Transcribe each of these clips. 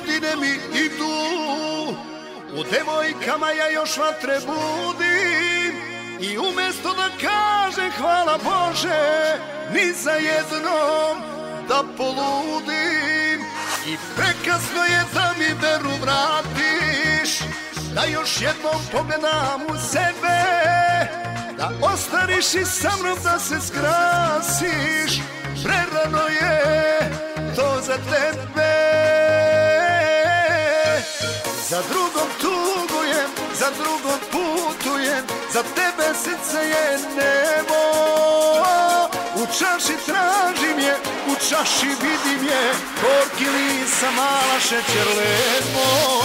godine mi idu, u devojkama ja još vatre budim, i umjesto da kažem hvala Bože, ni za jednom da poludim. I prekasno je da mi veru vratiš, da još jednom pogledam u sebe, da ostaniš i sa mnom da se skrasiš. Prerano je to za tebe. Za drugom tugujem, za drugom putujem, za tebe srce je nebo. U čaši tražim je, u čaši vidim je, gorki lisa, mala šećer lemon.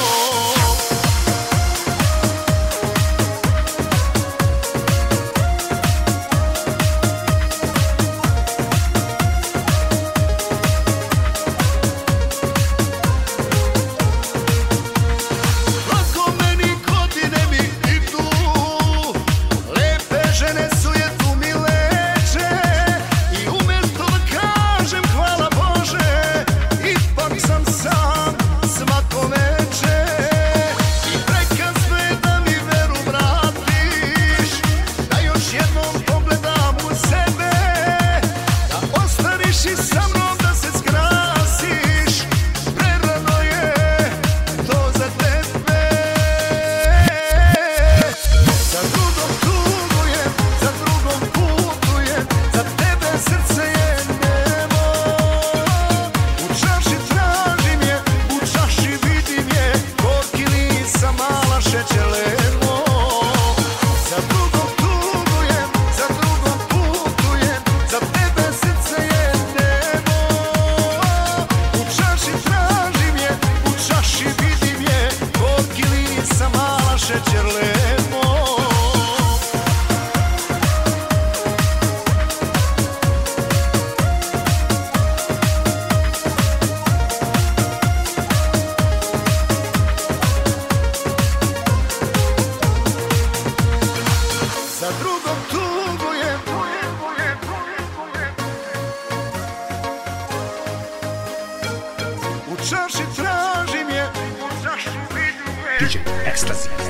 Za drugom tugujem, u čaši tražim je, u čaši vidim je. DJ Ecstasy.